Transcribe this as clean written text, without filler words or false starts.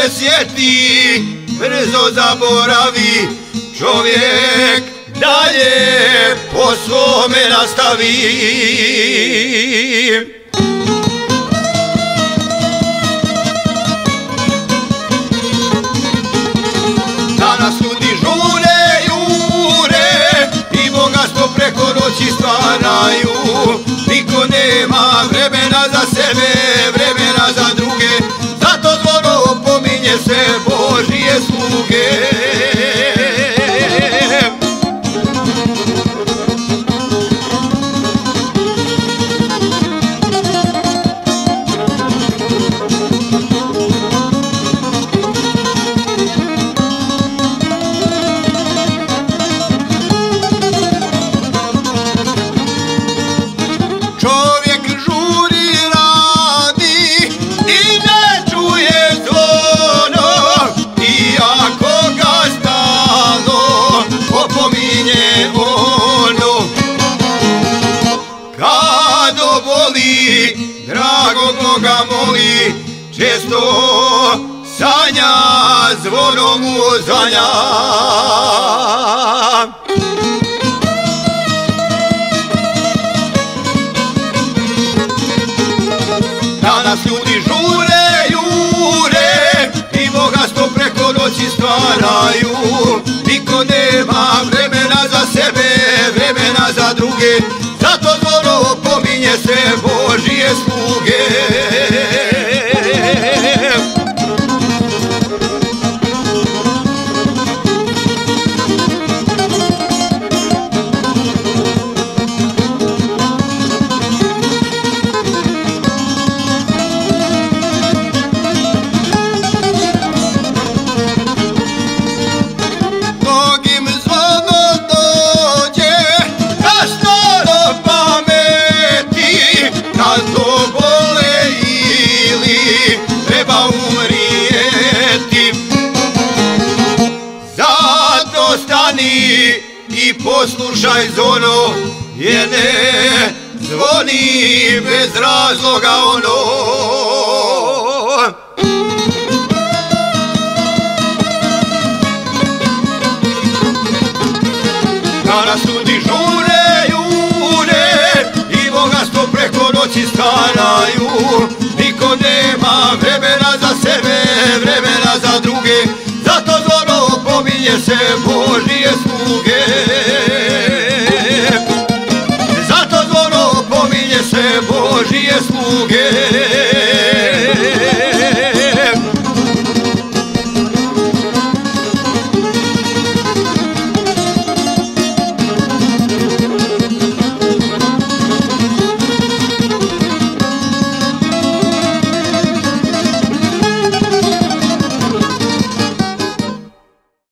se sjeti, brzo zaboravi, čovjek dalje po svome nastavi. Danas ljudi žure, jure i bogatstvo preko noći stvaraju. Niko nema vremena za sebe, vremena za druge, zato zvono pominje se Božije sluge. Drago Boga moli, često sanja, zvono mu zvanja. Danas ljudi žure, jure i bogatstvo preko noći stvaraju. Niko nema vremena za sebe, vremena za druge, zato zvono pominje se Božije sluge. I poslušaj zvono, jer ne zvoni bez razloga ono. Danas ljudi žure, jure i bogatstvo preko noći stvaraju. Niko nema vremena za sebe, vremena za druge, zato zvono pominje se Božije sluge.